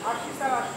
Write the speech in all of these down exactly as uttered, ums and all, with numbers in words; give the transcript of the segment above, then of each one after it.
আশি স্যার আশি।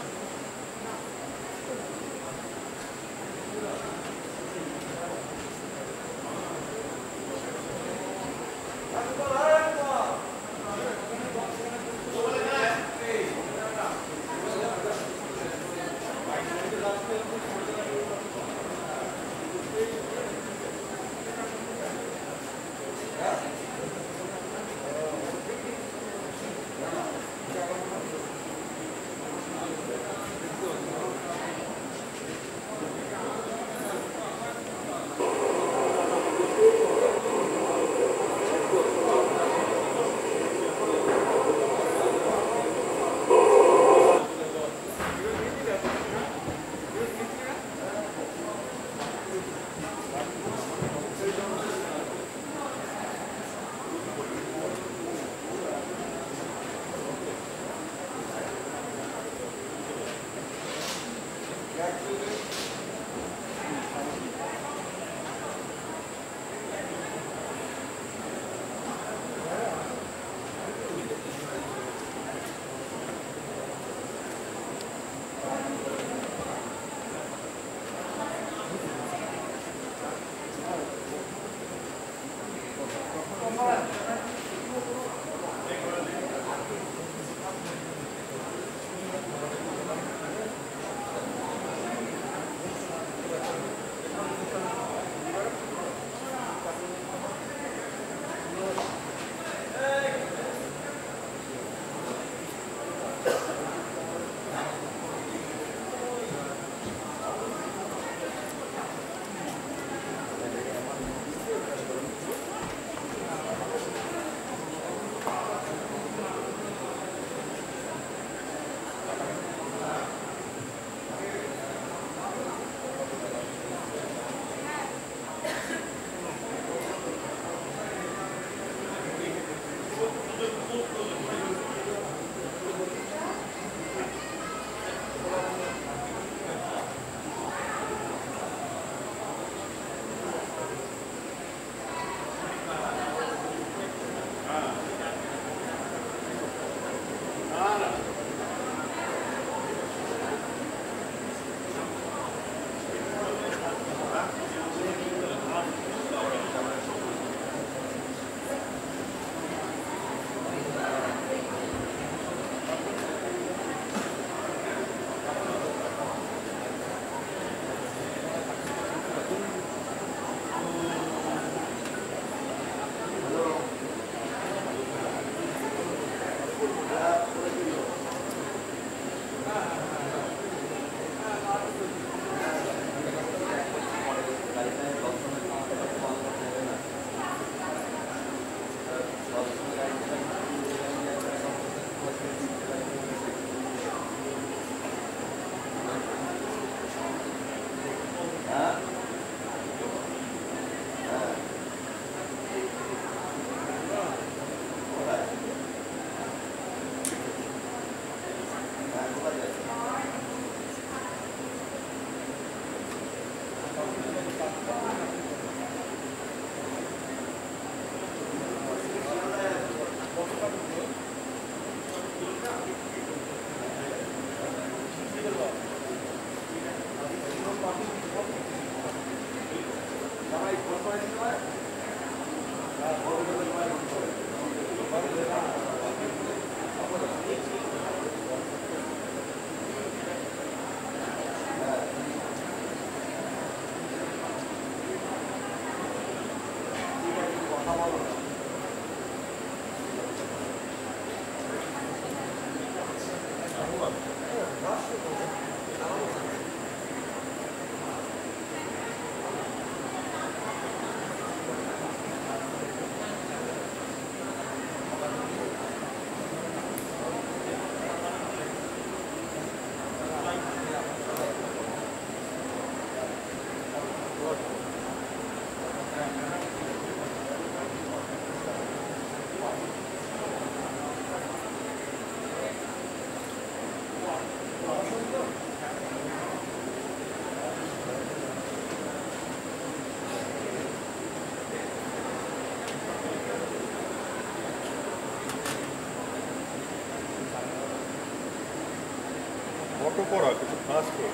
ফটো করা কিছু কাজ করে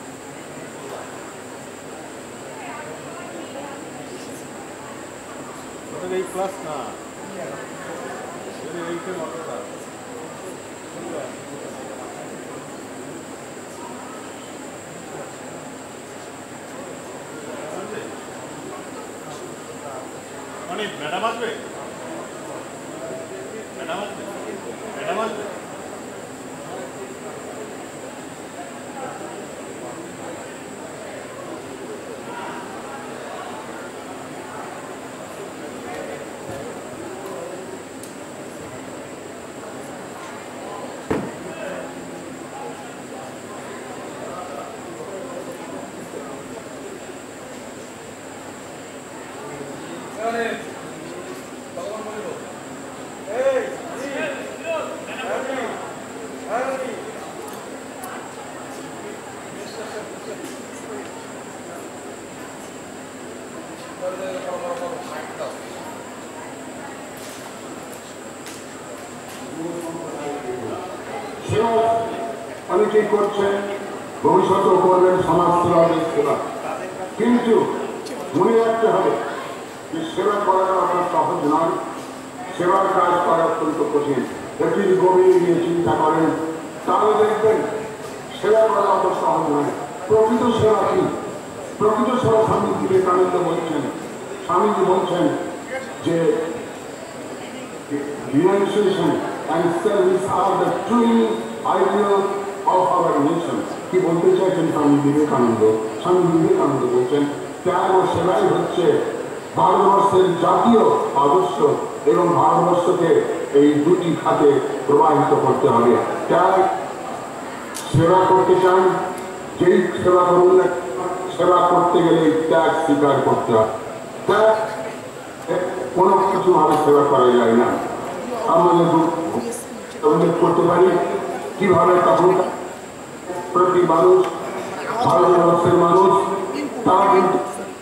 এই ক্লাস না এইটা মাত্রা মানে ম্যাডাম আসবে ম্যাডাম আসবে ম্যাডাম আসবে অনেকেই করছেন ভবিষ্যতেও করবেন সমাজ সেবা সেবা কিন্তু মনে রাখতে হবে যে সেবা করাটা আপনার সহজ নয় সেবার কাজ করা অত্যন্ত কঠিন একদিন গভীর নিয়ে চিন্তা করেন তাহলে দেখবেন সেবা করা অত সহজ নয় প্রকৃত সেবা কি প্রকৃত সেবা স্বামী বিবেকানন্দ বলছেন স্বামীজি বলছেন যে renunciation and service are the true ideal of our nation. কি বলতে চাইছেন স্বামী বিবেকানন্দ স্বামী বিবেকানন্দ বলছেন ত্যাগ ও সেবাই হচ্ছে ভারতবর্ষের জাতীয় আদর্শ এবং ভারতবর্ষকে এই দুটি খাতে প্রবাহিত করতে হবে ত্যাগ সেবা করতে চান যেই সেবা করুন না সেবা করতে গেলে ত্যাগ স্বীকার করতে হবে ত্যাগ কোনো কিছু ভাবে সেবা করা যায় না আমাদের উল্লেখ করতে পারি কিভাবে তখন প্রতি মানুষ ভারতবর্ষের মানুষ তারা কিন্তু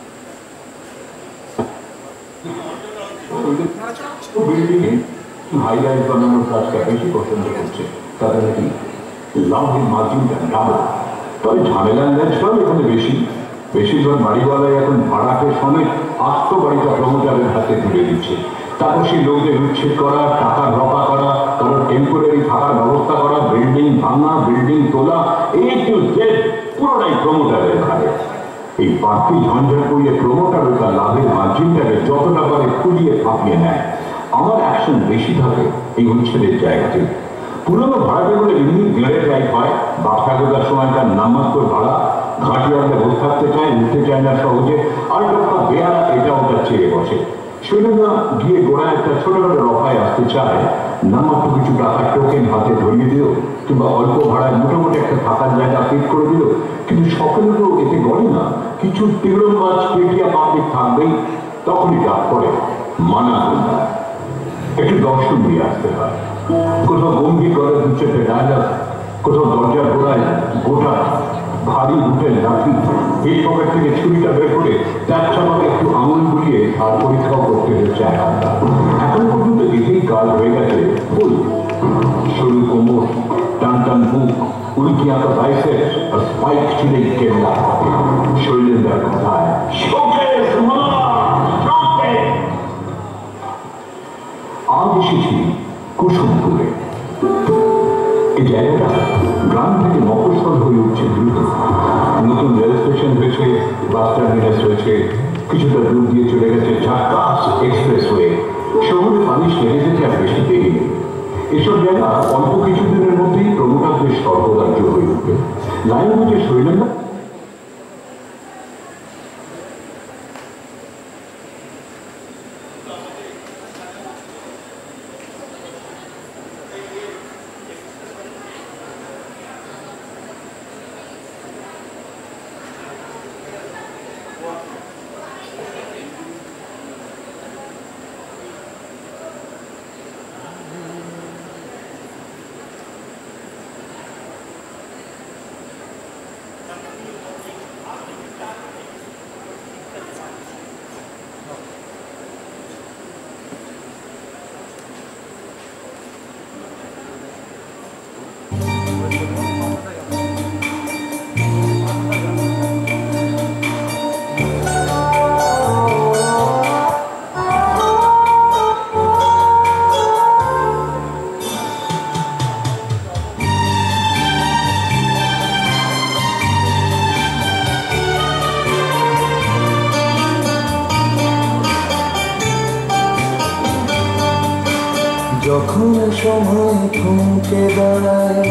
বিল্ডিংয়ে হাইলাইট বানানোর কাজটা বেশি পছন্দ করছে তারা নাকি লাভের মার্জিনটা ডাবল তবে ঝামেলার ন্যাচরাল এখানে বেশি বেশিরভাগ বাড়িওয়ালাই এখন ভাড়াকে সমেত আস্ত বাড়িটা প্রমোটারের হাতে তুলে দিচ্ছে তারপর সেই লোকদের উচ্ছেদ করা টাকা রপা করা কারো টেম্পোরারি থাকার ব্যবস্থা করা বিল্ডিং ভাঙা বিল্ডিং তোলা এই টু জেড পুরোটাই প্রমোটারের ঘাড়ে এই বাড়তি ঝঞ্ঝাট করিয়ে প্রমোটার তার লাভের মার্জিনটাকে যতটা পারে খুলিয়ে ফাঁপিয়ে নেয় আমার অ্যাকশন বেশি থাকে এই উচ্ছেদের জায়গাতে পুরোনো ভাড়াটেগুলো এমনি গেড়ে টাইপ হয় বাচ্চা গোদার সময় তার নামমাত্র ভাড়া ঘাটিয়াতে বসে থাকতে চায় উঠতে চায় না সহজে আর লোকটা বেয়ারা এটা ওটা চেয়ে বসে সেটা গিয়ে গোড়া একটা ছোটখাটো রফায় আসতে চায় নামমাত্র কিছু টাকার টোকেন হাতে ধরিয়ে দিল কিংবা অল্প ভাড়ায় মোটামুটি একটা থাকার জায়গা ফিট করে দিল কিন্তু সকলে তো এতে গড়ে না কিছু তীব্রমাজ পেটিয়া পাবলিক থাকবেই তখনই ডাক করে মানা গুন্ডা একটু দর্শন দিয়ে আসতে হয় কোথাও গম্ভীর করে দিচ্ছে ডায়লগ কোথাও দরজার গোড়ায় গোটা ভারী উঠের লাঠি এই পকেট থেকে ছুরিটা বের করে চার চাপাকে একটু আঙুল বুলিয়ে আর পরীক্ষাও করতে হচ্ছে একাটা এখন পর্যন্ত এতেই কাজ হয়ে গেছে ফুল সরু কোমর টান টান বুক উল্কি আঁকা বাইসেপ আর স্পাইক ছিলেই কেমলা শৈলেন্দ্রার কথায় আজ এসেছি কুসুমপুরে এই জায়গাটা গ্রাম থেকে মফস্বল হয়ে উঠছে দ্রুত নতুন রেল স্টেশন হয়েছে বাস টার্মিনাস হয়েছে কিছুটা দূর দিয়ে চলে গেছে ঝাড়বাস এক্সপ্রেসওয়ে শহরে পানি সেরে যেতে আর বেশি দেরি নেই এসব জায়গা অল্প কিছুদিনের মধ্যেই প্রমোটারদের সর্বরাজ্য হয়ে উঠবে লাইন বুঝে শৈলেন্দ্র যখন সময় থমকে দাঁড়ায়,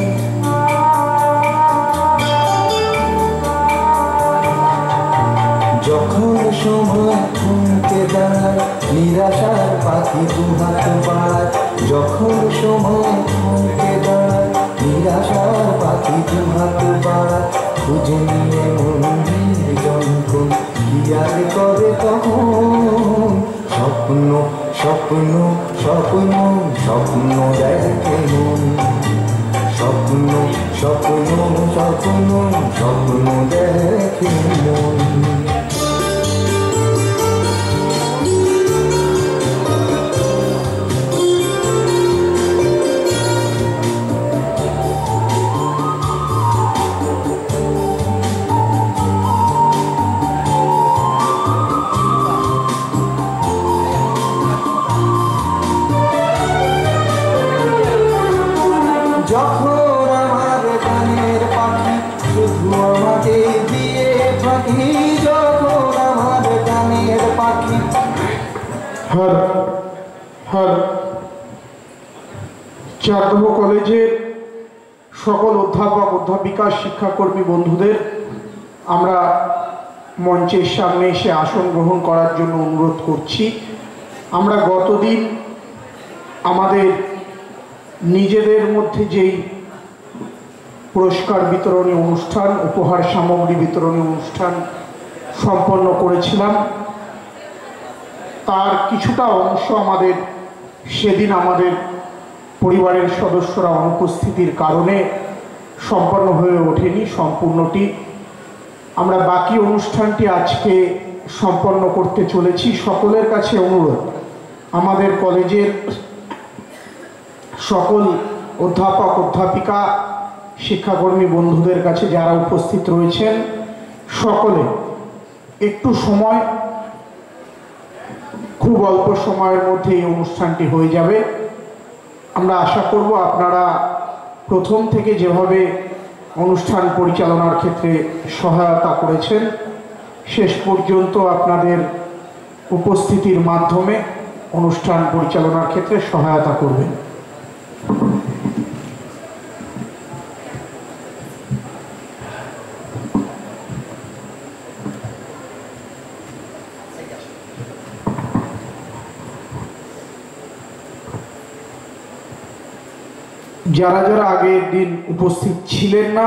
যখন সময় থমকে দাঁড়ায়, নিরাশার পাখি দুহাত বাড়ায়। যখন সময় থমকে দাঁড়ায়, নিরাশার পাখি দুহাত বাড়ায়। খুঁজে নিয়ে মন্দির যখন কি আর করে তখন, স্বপ্ন স্বপ্ন স্বপ্ন স্বপ্ন দেখে মন, স্বপ্ন স্বপ্ন স্বপ্ন স্বপ্ন দেখে মন। हर हर চাকদহ কলেজের সকল অধ্যাপক অধ্যাপিকা শিক্ষাকর্মী বন্ধুদের আমরা মঞ্চের সামনে এসে আসন গ্রহণ করার জন্য অনুরোধ করছি। আমরা গতদিন আমাদের নিজেদের মধ্যে যেই পুরস্কার বিতরণী অনুষ্ঠান, উপহার সামগ্রী বিতরণী অনুষ্ঠান সম্পন্ন করেছিলাম, তার কিছুটা অংশ আমাদের সেদিন আমাদের পরিবারের সদস্যরা অনুপস্থিতির কারণে সম্পন্ন হয়ে ওঠেনি সম্পূর্ণটি। আমরা বাকি অনুষ্ঠানটি আজকে সম্পন্ন করতে চলেছি। সকলের কাছে অনুরোধ, আমাদের কলেজের সকল অধ্যাপক অধ্যাপিকা শিক্ষাকর্মী বন্ধুদের কাছে যারা উপস্থিত রয়েছেন সকলে একটু সময়, খুব অল্প সময়ের মধ্যে এই অনুষ্ঠানটি হয়ে যাবে। আমরা আশা করব আপনারা প্রথম থেকে যেভাবে অনুষ্ঠান পরিচালনার ক্ষেত্রে সহায়তা করেছেন, শেষ পর্যন্ত আপনাদের উপস্থিতির মাধ্যমে অনুষ্ঠান পরিচালনার ক্ষেত্রে সহায়তা করবেন। যারা যারা আগের দিন উপস্থিত ছিলেন না,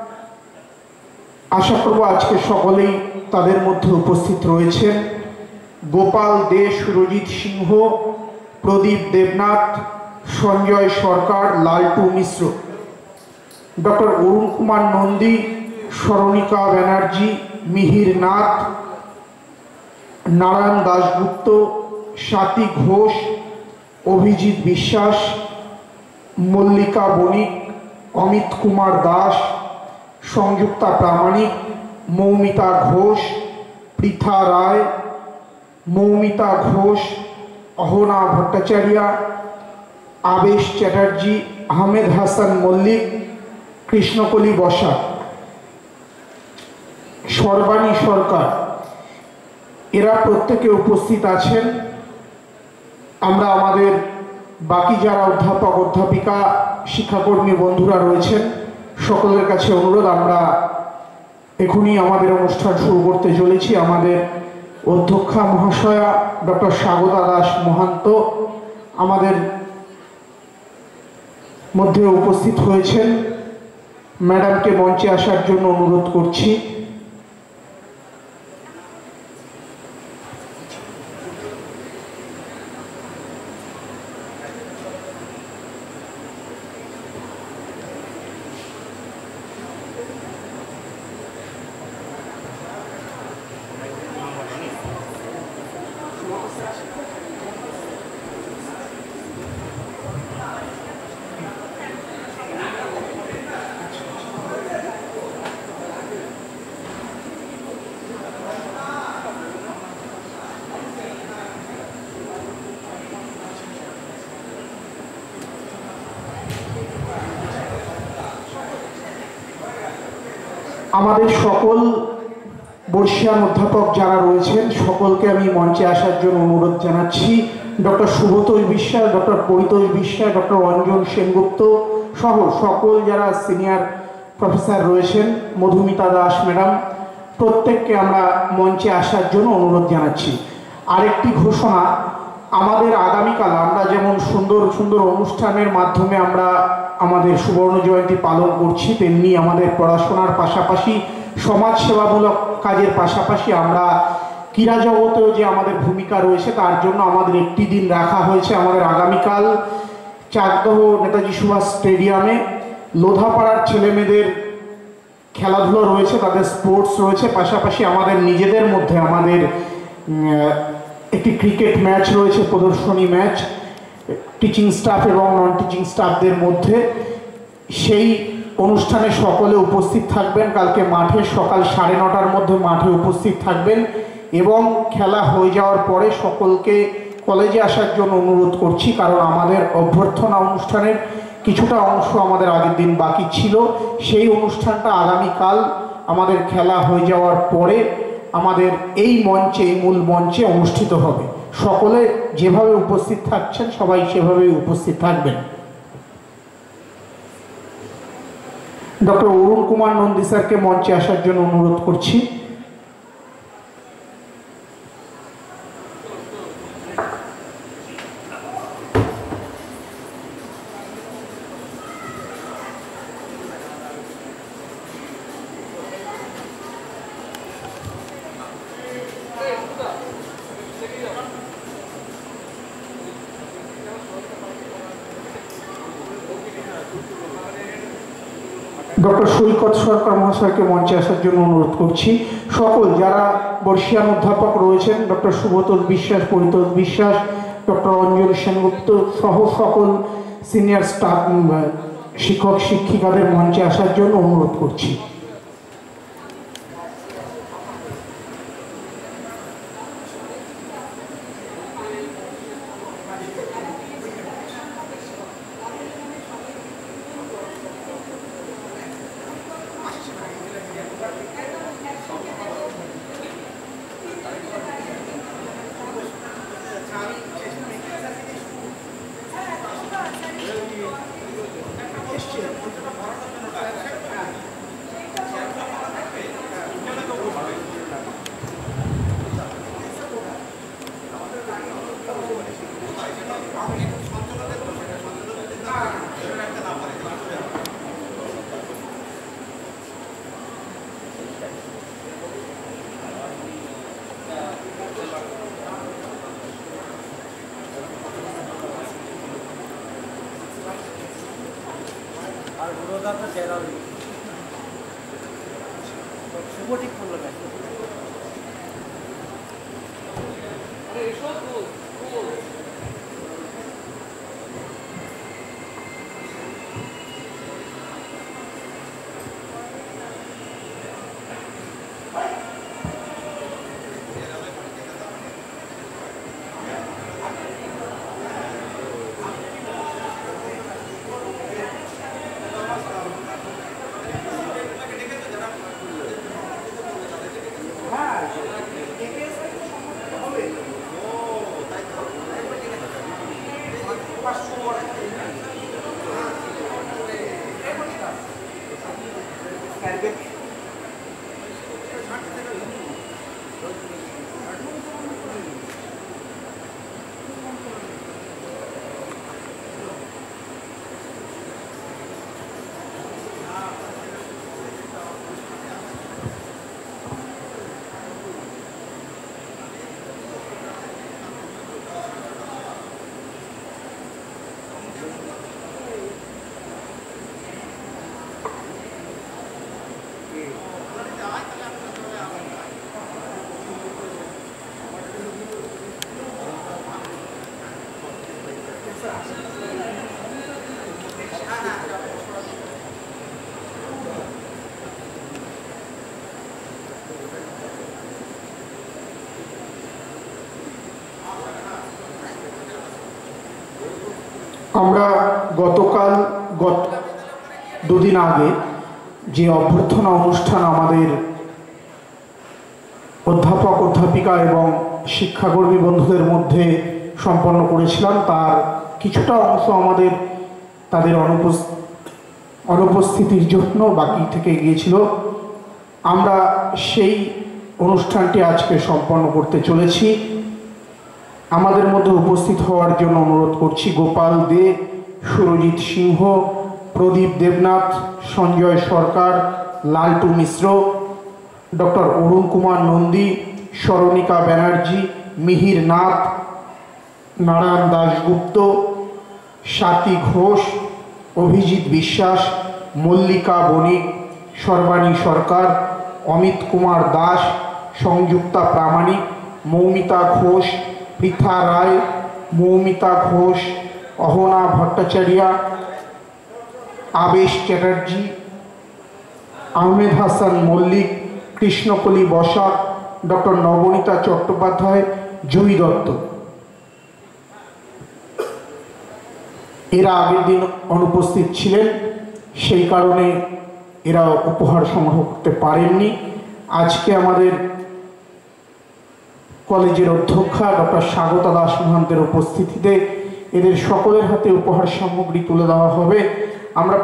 আশা করব আজকে সকলেই তাদের মধ্যে উপস্থিত রয়েছেন। গোপাল দে, সুরজিৎ সিংহ, প্রদীপ দেবনাথ, সঞ্জয় সরকার, লালটু মিশ্র, ডক্টর অরুণ কুমার নন্দী, স্মরণিকা ব্যানার্জি, মিহির নাথ, নারায়ণ দাশগুপ্ত, স্বাতী ঘোষ, অভিজিৎ বিশ্বাস, মল্লিকা বণিক, অমিত কুমার দাস, সংযুক্তা প্রামাণিক, মৌমিতা ঘোষ, পৃথা রায়, মৌমিতা ঘোষ, অহনা ভট্টাচার্য, আবেশ চ্যাটার্জি, আহমেদ হাসান মল্লিক, কৃষ্ণকলি বসাক, সর্বাণী সরকার, এরা প্রত্যেকে উপস্থিত আছেন। আমরা আমাদের বাকি যারা অধ্যাপক অধ্যাপিকা শিক্ষাকর্মী বন্ধুরা রয়েছেন সকলের কাছে অনুরোধ, আমরা এখনই আমাদের অনুষ্ঠান শুরু করতে চলেছি। আমাদের অধ্যক্ষা মহাশয়া ডক্টর স্বাগতা দাস মহান্ত আমাদের মধ্যে উপস্থিত হয়েছেন। ম্যাডামকে মঞ্চে আসার জন্য অনুরোধ করছি। আমাদের সকল বর্ষিয়ান অধ্যাপক যারা রয়েছেন সকলকে আমি মঞ্চে আসার জন্য অনুরোধ জানাচ্ছি। ডক্টর শুভতোষ বিশ্বাস, ডক্টর পরিতোষ বিশ্বাস, ডক্টর অঞ্জন সেনগুপ্ত সহ সকল যারা সিনিয়র প্রফেসর রয়েছেন, মধুমিতা দাস ম্যাডাম, প্রত্যেককে আমরা মঞ্চে আসার জন্য অনুরোধ জানাচ্ছি। আরেকটি ঘোষণা, আমাদের আগামীকাল আমরা যেমন সুন্দর সুন্দর অনুষ্ঠানের মাধ্যমে আমরা আমাদের সুবর্ণ জয়ন্তী পালন করছি, তেমনি আমাদের পড়াশোনার পাশাপাশি সমাজসেবামূলক কাজের পাশাপাশি আমরা ক্রীড়া জগতেও যে আমাদের ভূমিকা রয়েছে তার জন্য আমাদের একটি দিন রাখা হয়েছে। আমাদের আগামীকাল চাকদহ নেতাজি সুভাষ স্টেডিয়ামে লোধাপাড়ার ছেলেমেয়েদের খেলাধুলো রয়েছে, তাদের স্পোর্টস রয়েছে, পাশাপাশি আমাদের নিজেদের মধ্যে আমাদের একটি ক্রিকেট ম্যাচ রয়েছে, প্রদর্শনী ম্যাচ টিচিং স্টাফ এবং নন টিচিং স্টাফদের মধ্যে। সেই অনুষ্ঠানে সকলে উপস্থিত থাকবেন। কালকে মাঠে সকাল সাড়ে নটার মধ্যে মাঠে উপস্থিত থাকবেন এবং খেলা হয়ে যাওয়ার পরে সকলকে কলেজে আসার জন্য অনুরোধ করছি, কারণ আমাদের অভ্যর্থনা অনুষ্ঠানের কিছুটা অংশ আমাদের আগের দিন বাকি ছিল। সেই অনুষ্ঠানটা আগামীকাল আমাদের খেলা হয়ে যাওয়ার পরে আমাদের এই মঞ্চে, এই মূল মঞ্চে অনুষ্ঠিত হবে। সকলে যেভাবে উপস্থিত থাকছেন সবাই সেভাবেই উপস্থিত থাকবেন। ডক্টর অরুণ কুমার নন্দী স্যারকে মঞ্চে আসার জন্য অনুরোধ করছি। ডক্টর সৈকত সরকার মহাশয়কে মঞ্চে আসার জন্য অনুরোধ করছি। সকল যারা বর্ষিয়ান অধ্যাপক রয়েছেন, ডক্টর শুভতোষ বিশ্বাস, পরিতোষ বিশ্বাস, ডক্টর অঞ্জন সেনগুপ্ত সহ সকল সিনিয়র স্টাফ শিক্ষক শিক্ষিকাদের মঞ্চে আসার জন্য অনুরোধ করছি। আমরা গতকাল গত দুদিন আগে যে অভ্যর্থনা অনুষ্ঠান আমাদের অধ্যাপক অধ্যাপিকা এবং শিক্ষাকর্মী বন্ধুদের মধ্যে সম্পন্ন করেছিলাম তার কিছুটা অংশ আমাদের তাদের অনুপস অনুপস্থিতির জন্য বাকি থেকে গিয়েছিল। আমরা সেই অনুষ্ঠানটি আজকে সম্পন্ন করতে চলেছি। আমাদের মধ্যে উপস্থিত হওয়ার জন্য অনুরোধ করছি গোপাল দে, সুরজিৎ সিংহ, প্রদীপ দেবনাথ, সঞ্জয় সরকার, লালটু মিশ্র, ডক্টর অরুণ কুমার নন্দী, স্মরণিকা ব্যানার্জি, মিহির নাথ, নারায়ণ দাশগুপ্ত, স্বাতী ঘোষ, অভিজিৎ বিশ্বাস, মল্লিকা বণিক, সর্বাণী সরকার, অমিত কুমার দাস, সংযুক্তা প্রামাণিক, মৌমিতা ঘোষ, পৃথা রায়, মৌমিতা ঘোষ, অহনা ভট্টাচার্য, আবেশ চ্যাটার্জি, আহমেদ হাসান মল্লিক, কৃষ্ণকলি বসাক, ডক্টর নবনীতা চট্টোপাধ্যায়, জয়ী দত্ত। এরা আগের দিন অনুপস্থিত ছিলেন, সেই কারণে এরা উপহার সংগ্রহ করতে পারেননি। আজকে আমাদের কলেজের অধ্যক্ষা ডক্টর স্বাগতা দাস মহান্তের উপস্থিতিতে এদের সকলের হাতে উপহার সামগ্রী তুলে দেওয়া হবে। আমরা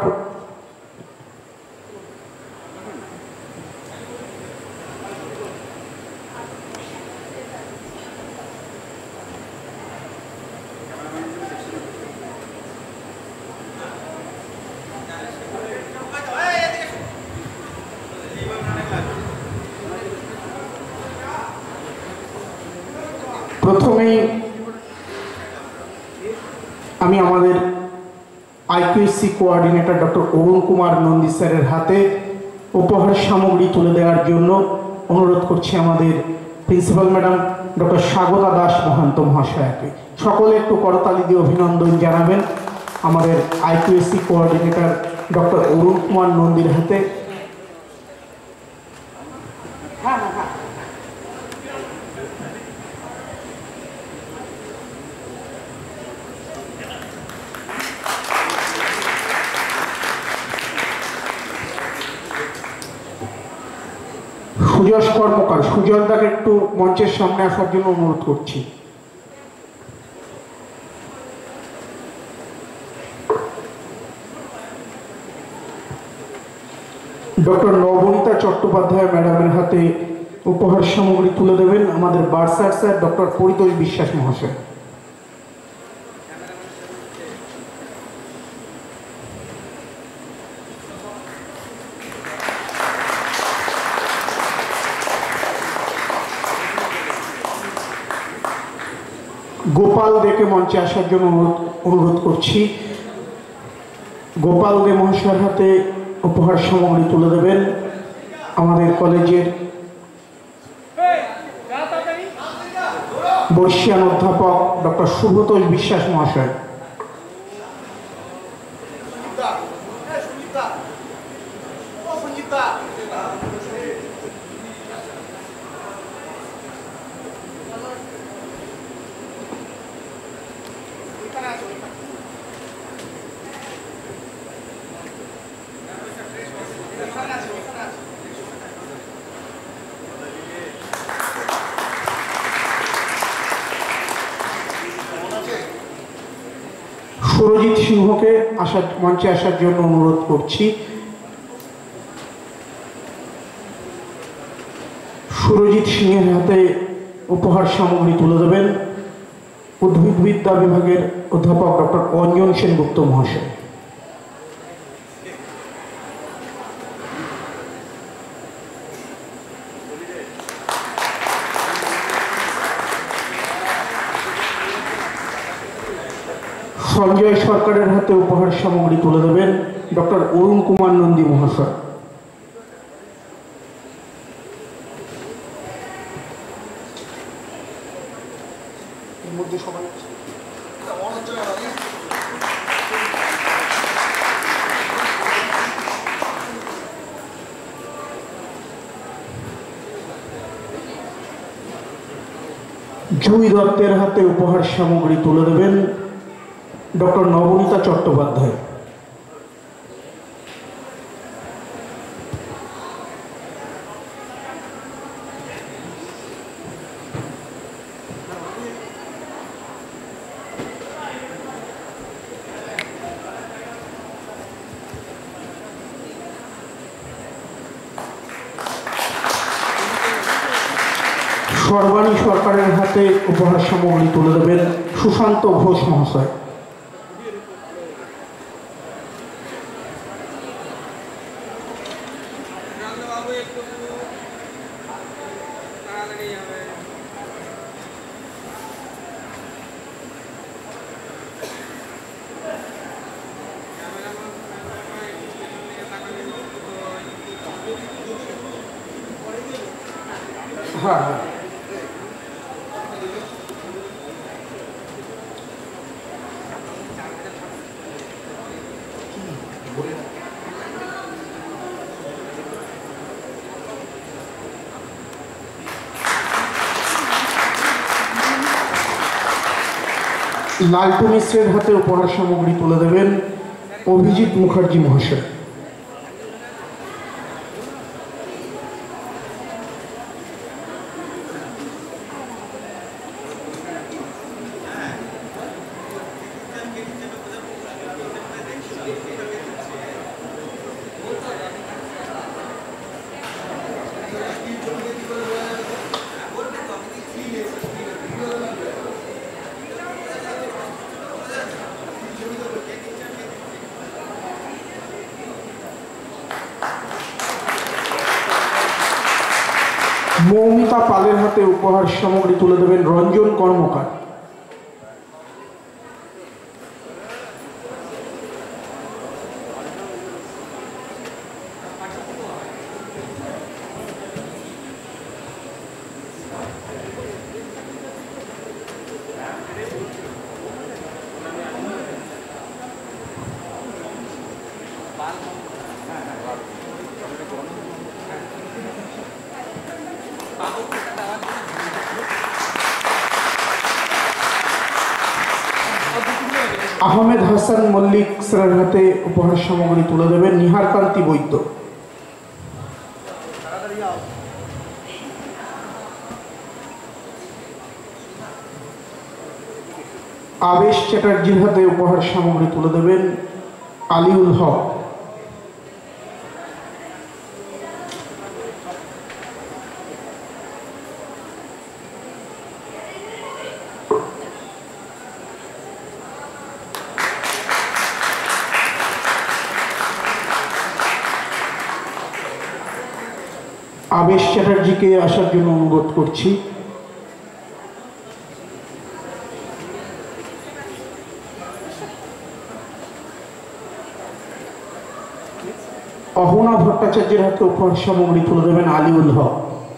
প্রথমেই আমি আমাদের IQSC coordinator doctor Arun Kumar Nandi স্যারের হাতে উপহার সামগ্রী তুলে দেওয়ার জন্য অনুরোধ করছি আমাদের principal madam doctor Swagata Das Mahanta মহাশয়াকে। সকলে একটু করতালি দিয়ে অভিনন্দন জানাবেন আমাদের IQSC coordinator doctor Arun Kumar নন্দীর হাতে। সুজস কর্মকার, সুজলদাকে একটু মঞ্চের সামনে আসার জন্য অনুরোধ করছি। ডক্টর নবনীতা চট্টোপাধ্যায় ম্যাডামের হাতে উপহার সামগ্রী তুলে দেবেন আমাদের বার্সার স্যার ডক্টর পরিতোষ বিশ্বাস মহাশয়। গোপাল দেকে মঞ্চে আসার জন্য অনুরোধ করছি। গোপাল দে মহাশয়ের হাতে উপহার সামগ্রী তুলে দেবেন আমাদের কলেজের বর্ষিয়ান অধ্যাপক ডক্টর শুভতোষ বিশ্বাস মহাশয়। সুরজিৎ সিংহকে আসার মঞ্চে আসার জন্য অনুরোধ করছি। সুরজিৎ সিংহের হাতে উপহার সামগ্রী তুলে দেবেন উদ্ভিদবিদ্যা বিভাগের অধ্যাপক ডক্টর অঞ্জন সেনগুপ্ত মহাশয়। সঞ্জয় সরকারের হাতে উপহার সামগ্রী তুলে দেবেন ডক্টর অরুণ কুমার নন্দী মহাশয়। জুই দত্তের হাতে উপহার সামগ্রী তুলে দেবেন ডক্টর নবনীতা চট্টোপাধ্যায়। সর্বাণী সরকারের হাতে উপহার সামগ্রী তুলে দেবেন সুশান্ত ঘোষ মহাশয়। হ্যাঁ হ্যাঁ লালটু মিশ্রের হাতে উপহার সামগ্রী তুলে দেবেন অভিজিৎ মুখার্জি মহাশয়। মৌমিতা পালের হাতে উপহার সামগ্রী তুলে দেবেন রঞ্জন কর্মকার। আহমেদ হাসান মল্লিক স্যারের হাতে উপহার সামগ্রী তুলে দেবেন নিহারকান্তি বৈদ্য। আবেশ চ্যাটার্জির হাতে উপহার সামগ্রী তুলে দেবেন আলিউল হক। আবেশ চ্যাটার্জিকে আসার জন্য অনুরোধ করছি। অহনা ভট্টাচার্যের হাতে উপহার সামগ্রী তুলে দেবেন আলিউল হক।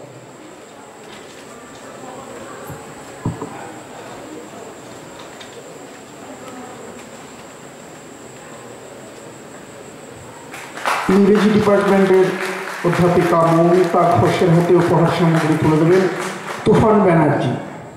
ইংরেজি ডিপার্টমেন্টের অধ্যাপিকা মৌমিতা ঘোষের হাতে উপহার সামগ্রী তুলে দেবেন তুফান ব্যানার্জি।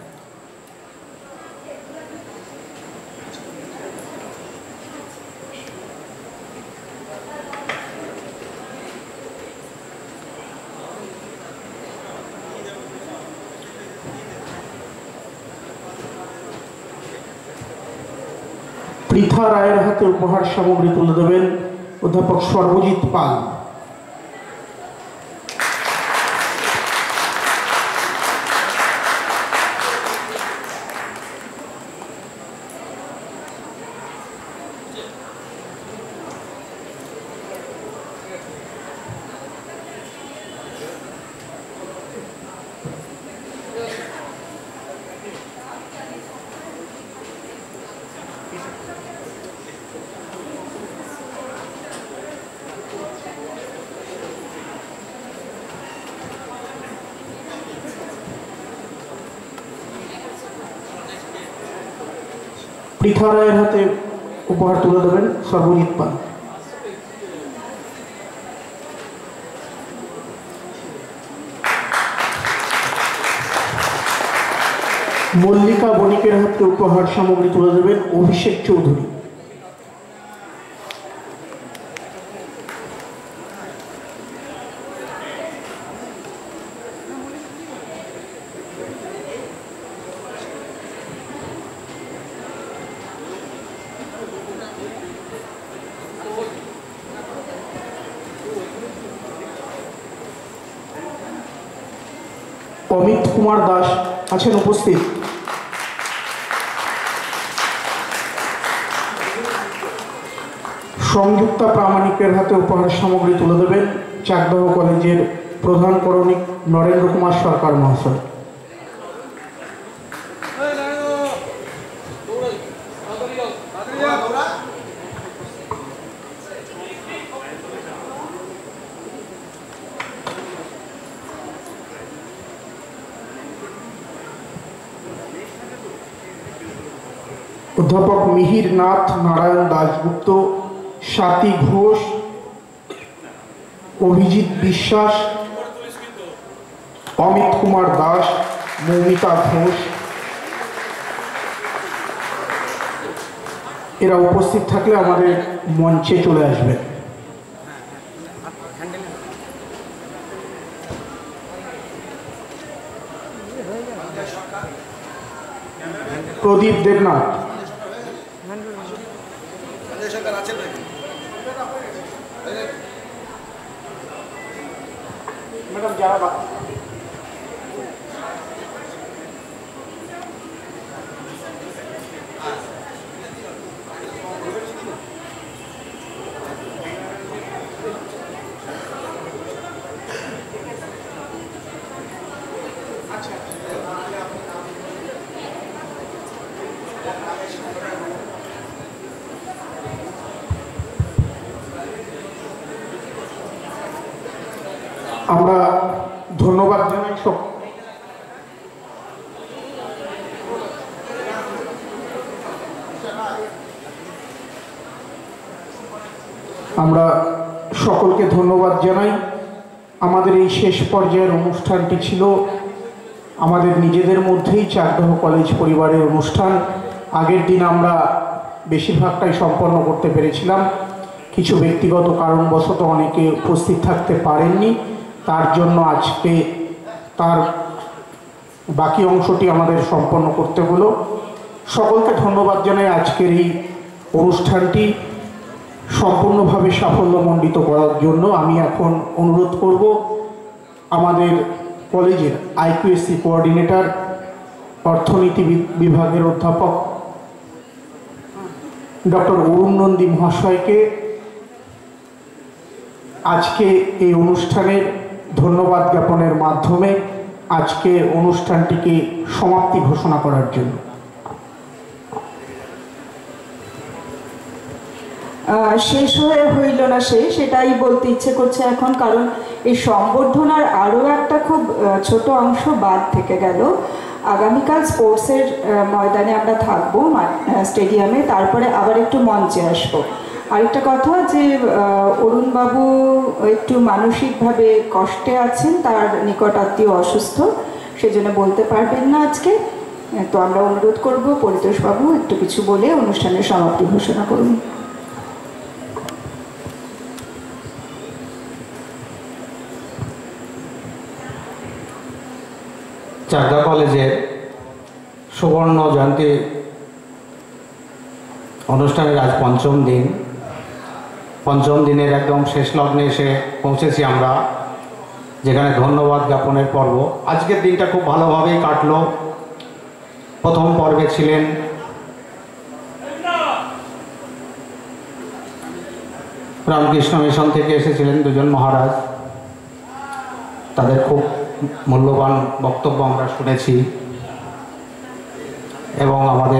পৃথা রায়ের হাতে উপহার সামগ্রী তুলে দেবেন অধ্যাপক সর্বজিৎ পাল। পৃথা রায়ের হাতে উপহার তুলে দেবেন সর্বজিৎ পাল। মল্লিকা বণিকের হাতে উপহার সামগ্রী তুলে দেবেন অভিষেক চৌধুরী। অমিত কুমার দাস আছেন উপস্থিত। সংযুক্তা প্রামাণিকের হাতে উপহার সামগ্রী তুলে দেবেন চাকদহ কলেজের প্রধান করণিক নরেন্দ্র কুমার সরকার মহাশয়। অধ্যাপক মিহির নাথ নারায়ণ দাশগুপ্ত, স্বাতী ঘোষ, অভিজিৎ বিশ্বাস, অমিত কুমার দাস, মৌমিতা ঘোষ এরা উপস্থিত থাকলে আমাদের মঞ্চে চলে আসবে। প্রদীপ দেবনাথ, ম্যাডাম যারা আমরা ধন্যবাদ জানাই সব আমরা সকলকে ধন্যবাদ জানাই। আমাদের এই শেষ পর্যায়ের অনুষ্ঠানটি ছিল আমাদের নিজেদের মধ্যেই চাকদহ কলেজ পরিবারের অনুষ্ঠান। আগের দিন আমরা বেশিরভাগটাই সম্পন্ন করতে পেরেছিলাম, কিছু ব্যক্তিগত কারণবশত অনেকে উপস্থিত থাকতে পারেননি, তার জন্য আজকে তার বাকি অংশটি আমাদের সম্পন্ন করতে হলো। সকলকে ধন্যবাদ জানাই আজকের এই অনুষ্ঠানটি সম্পূর্ণভাবে সাফল্যমণ্ডিত করার জন্য। আমি এখন অনুরোধ করব আমাদের কলেজের আইকিউএসসি কোঅর্ডিনেটর অর্থনীতি বিভাগের অধ্যাপক ডক্টর অরুণ নন্দী মহাশয়কে আজকে এই অনুষ্ঠানের ধন্যবাদ জ্ঞাপনের মাধ্যমে আজকের অনুষ্ঠানটিকে সমাপ্তি ঘোষণা করার জন্য। শেষ হয়ে হইল না সে সেটাই বলতে ইচ্ছে করছে এখন, কারণ এই সম্বর্ধনার আরও একটা খুব ছোট অংশ বাদ থেকে গেল। আগামীকাল স্পোর্টসের ময়দানে আমরা থাকবো স্টেডিয়ামে, তারপরে আবার একটু মঞ্চে আসবো। আরেকটা কথা যে অরুণবাবু একটু মানসিকভাবে কষ্টে আছেন, তার নিকট আত্মীয় অসুস্থ, সেজন্য বলতে পারবেন না আজকে। তো আমরা অনুরোধ করব পরিতোষবাবু একটু কিছু বলে অনুষ্ঠানের সমাপ্তি ঘোষণা করুন। চাকদহ কলেজের সুবর্ণ জয়ন্তী অনুষ্ঠানের আজ পঞ্চম দিন। পঞ্চম দিনের একদম শেষ লগ্নে এসে পৌঁছেছি আমরা, যেখানে ধন্যবাদ জ্ঞাপনের পর্ব। আজকের দিনটা খুব ভালোভাবেই কাটলো। প্রথম পর্বে ছিলেন রামকৃষ্ণ মিশন থেকে এসেছিলেন দুজন মহারাজ, তাদের খুব মূল্যবান বক্তব্য আমরা শুনেছি এবং আমাদের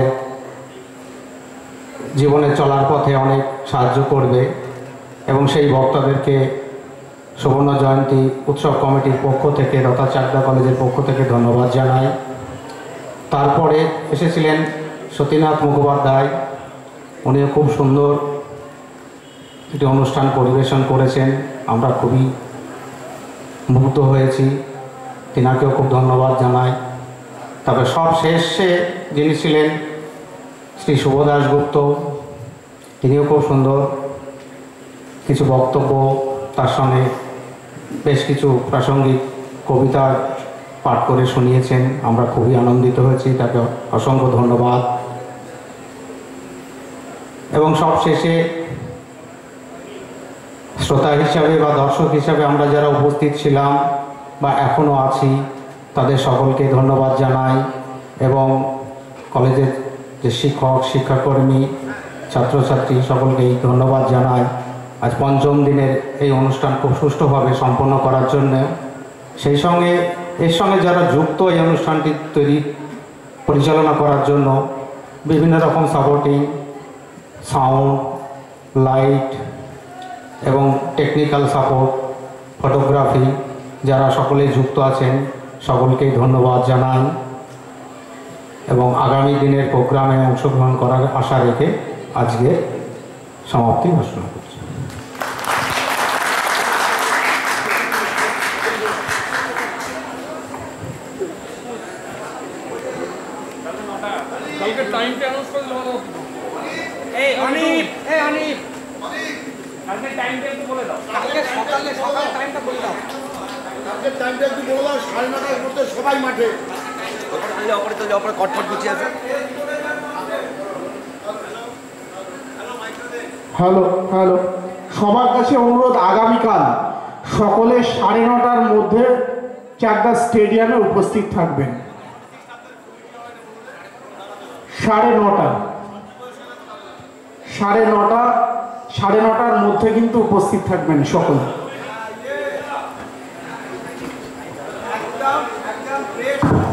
জীবনে চলার পথে অনেক সাহায্য করবে, এবং সেই বক্তাদেরকে সুবর্ণ জয়ন্তী উৎসব কমিটির পক্ষ থেকে তথা চাকদহ কলেজের পক্ষ থেকে ধন্যবাদ জানাই। তারপরে এসেছিলেন সতীনাথ মুখোপাধ্যায়, উনিও খুব সুন্দর একটি অনুষ্ঠান পরিবেশন করেছেন, আমরা খুবই মুগ্ধ হয়েছি, তিনাকেও খুব ধন্যবাদ জানাই। তবে সব শেষে যিনি ছিলেন শ্রী শুভ দাশগুপ্ত, তিনিও খুব সুন্দর কিছু বক্তব্য, তার সঙ্গে বেশ কিছু প্রাসঙ্গিক কবিতা পাঠ করে শুনিয়েছেন, আমরা খুবই আনন্দিত হয়েছি, তাকে অসংখ্য ধন্যবাদ। এবং সব শেষে শ্রোতা হিসাবে বা দর্শক হিসাবে আমরা যারা উপস্থিত ছিলাম বা এখনও আছি, তাদের সকলকে ধন্যবাদ জানাই এবং কলেজের যে শিক্ষক শিক্ষাকর্মী ছাত্রছাত্রী সকলকেই ধন্যবাদ জানাই আজ পঞ্চম দিনের এই অনুষ্ঠান খুব সুষ্ঠুভাবে সম্পন্ন করার জন্য। সেই সঙ্গে এর সঙ্গে যারা যুক্ত এই অনুষ্ঠানটি তৈরি পরিচালনা করার জন্য বিভিন্ন রকম সাপোর্টিং সাউন্ড লাইট এবং টেকনিক্যাল সাপোর্ট ফটোগ্রাফি যারা সকলেই যুক্ত আছেন সকলকেই ধন্যবাদ জানাই এবং আগামী দিনের প্রোগ্রামে অংশগ্রহণ করার আশা রেখে আজকে সমাপ্তি ঘোষণা করছি। কালকে টাইমটা অ্যানাউন্স করে দিলে ভালো হতো। এই অনিপ এই অনিপ কালকে টাইমটা একটু বলে দাও। কালকে সকালে সকাল টাইমটা বলে দাও। কালকে টাইমটা একটু বলে দাও, সাড়ে নটার মধ্যে সবাই মাঠে। অপরে তো অপরে কটফট গুছিয়ে আছে। হ্যালো হ্যালো সবার কাছে অনুরোধ, আগামীকাল সকলে সাড়ে নটার মধ্যে চাকদা স্টেডিয়ামে উপস্থিত থাকবেন। সাড়ে নটা সাড়ে নটা সাড়ে নটার মধ্যে কিন্তু উপস্থিত থাকবেন সকলে। একদম একদম